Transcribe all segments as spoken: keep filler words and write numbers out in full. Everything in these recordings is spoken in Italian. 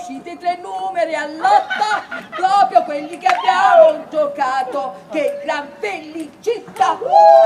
usciti i tre numeri all'otto, proprio quelli che abbiamo giocato, che gran felicità!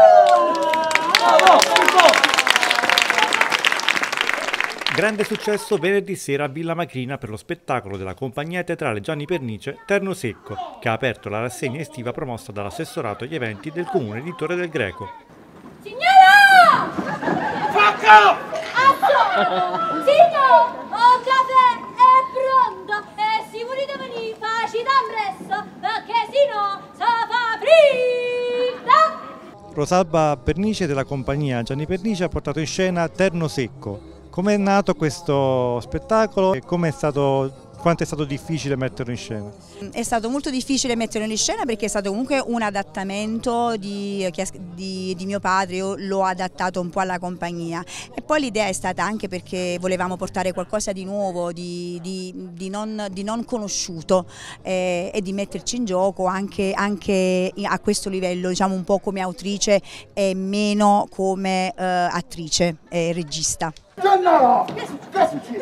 Grande successo venerdì sera a Villa Macrina per lo spettacolo della compagnia teatrale Gianni Pernice Terno Secco, che ha aperto la rassegna estiva promossa dall'assessorato agli eventi del comune di Torre del Greco. Signora! Facca! Asso! Zitto! Oh, caffè è pronto e si volete venire facile presto perché sennò si fa freddo! Rosalba Pernice della compagnia Gianni Pernice ha portato in scena Terno Secco. Come è nato questo spettacolo e come è stato, quanto è stato difficile metterlo in scena? È stato molto difficile metterlo in scena perché è stato comunque un adattamento di, di, di mio padre, io l'ho adattato un po' alla compagnia e poi l'idea è stata anche perché volevamo portare qualcosa di nuovo, di, di, di, non, di non conosciuto eh, e di metterci in gioco anche, anche a questo livello, diciamo un po' come autrice e meno come eh, attrice e regista. Gennaro! Che succede?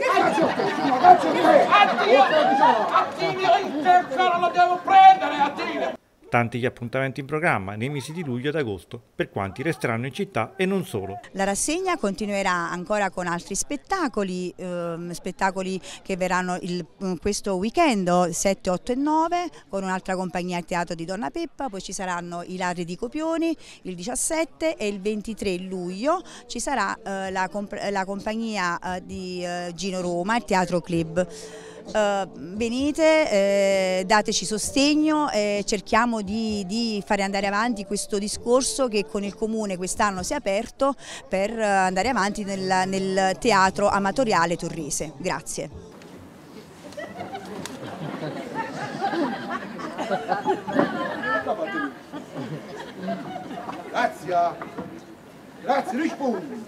Attivi il terzo, lo devo prendere, attivi! Tanti gli appuntamenti in programma nei mesi di luglio ed agosto, per quanti resteranno in città e non solo. La rassegna continuerà ancora con altri spettacoli, ehm, spettacoli che verranno il, questo weekend sette, otto e nove con un'altra compagnia al Teatro di Donna Peppa, poi ci saranno i Ladri di Copioni il diciassette e il ventitré luglio ci sarà eh, la, comp la compagnia eh, di eh, Gino Roma, il Teatro Club. Uh, venite, eh, dateci sostegno e cerchiamo di, di fare andare avanti questo discorso che con il Comune quest'anno si è aperto per uh, andare avanti nel, nel teatro amatoriale torrese. Grazie. Grazie, grazie, rispondi.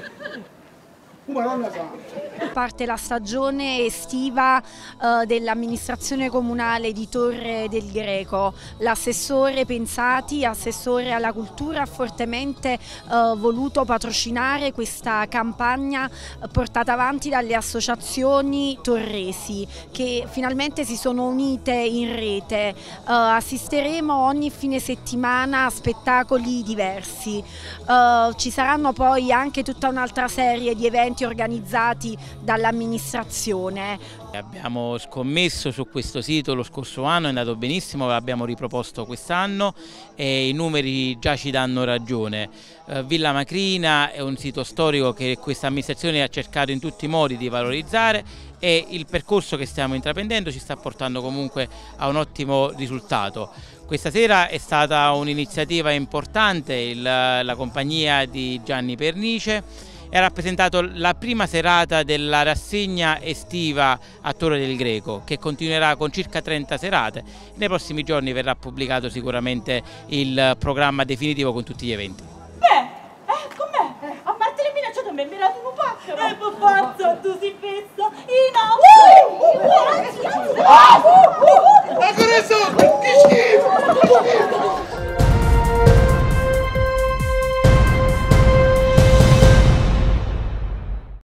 Parte la stagione estiva eh, dell'amministrazione comunale di Torre del Greco. L'assessore Pensati, assessore alla cultura, ha fortemente eh, voluto patrocinare questa campagna eh, portata avanti dalle associazioni torresi che finalmente si sono unite in rete. Eh, assisteremo ogni fine settimana a spettacoli diversi. Eh, ci saranno poi anche tutta un'altra serie di eventi organizzati dall'amministrazione. Abbiamo scommesso su questo sito lo scorso anno, è andato benissimo, l'abbiamo riproposto quest'anno e i numeri già ci danno ragione. Eh, Villa Macrina è un sito storico che questa amministrazione ha cercato in tutti i modi di valorizzare e il percorso che stiamo intraprendendo ci sta portando comunque a un ottimo risultato. Questa sera è stata un'iniziativa importante, il, la compagnia di Gianni Pernice ha rappresentato la prima serata della rassegna estiva a Torre del Greco, che continuerà con circa trenta serate. Nei prossimi giorni verrà pubblicato sicuramente il programma definitivo con tutti gli eventi. Beh, eh, com'è? A parte le minacciate a me mi dato un pacco. Eh, per forza, tu sei fesso.